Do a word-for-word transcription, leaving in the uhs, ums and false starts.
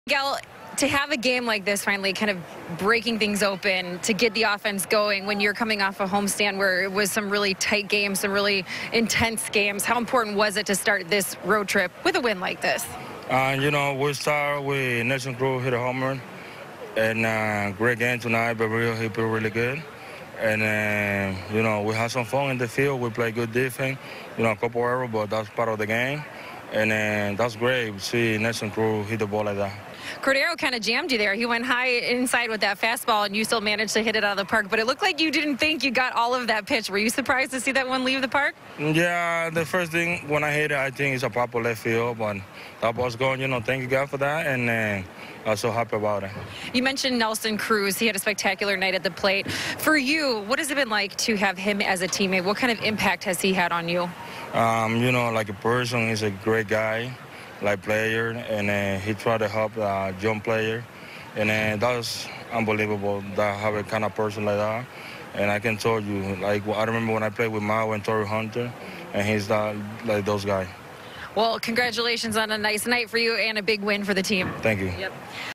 Gal, to have a game like this finally kind of breaking things open, to get the offense going when you're coming off a homestand where it was some really tight games, some really intense games, how important was it to start this road trip with a win like this? Uh, you know, we start with Nelson Cruz hit a home run, and uh, great game tonight, but real, he played really good. And, uh, you know, we had some fun in the field. We played good defense, you know, a couple errors, but that's part of the game. And uh, that's great to see Nelson Cruz hit the ball like that. Cordero kind of jammed you there. He went high inside with that fastball, and you still managed to hit it out of the park. But it looked like you didn't think you got all of that pitch. Were you surprised to see that one leave the park? Yeah, the first thing when I hit it, I think it's a proper left field. But that ball's going, you know, thank you, God, for that. And uh, I'm so happy about it. You mentioned Nelson Cruz. He had a spectacular night at the plate. For you, what has it been like to have him as a teammate? What kind of impact has he had on you? Um, you know, like a person, he's a great guy, like player, and uh, he tried to help uh, young player, and uh, that's unbelievable that have a kind of person like that. And I can tell you, like I remember when I played with Mao and Torrey Hunter, and he's not like those guys. Well, congratulations on a nice night for you and a big win for the team. Thank you. Yep.